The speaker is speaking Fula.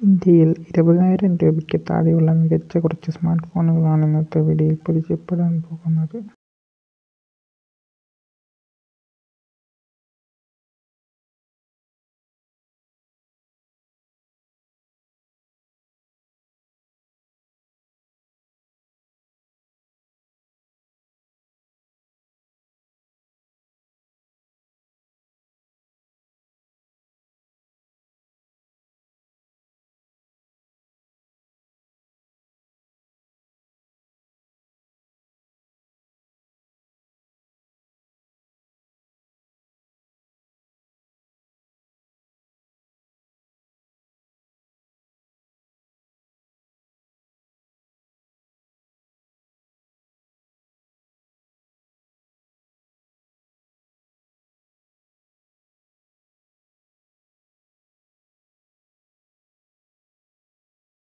ഇന്ത്യയിൽ 20,000 രൂപയ്ക്ക് താഴെയുള്ള മികച്ച കുറച്ച് സ്മാർട്ട് ഫോണുകളാണ് ഇന്നത്തെ വീഡിയോയിൽ പരിചയപ്പെടാൻ പോകുന്നത്.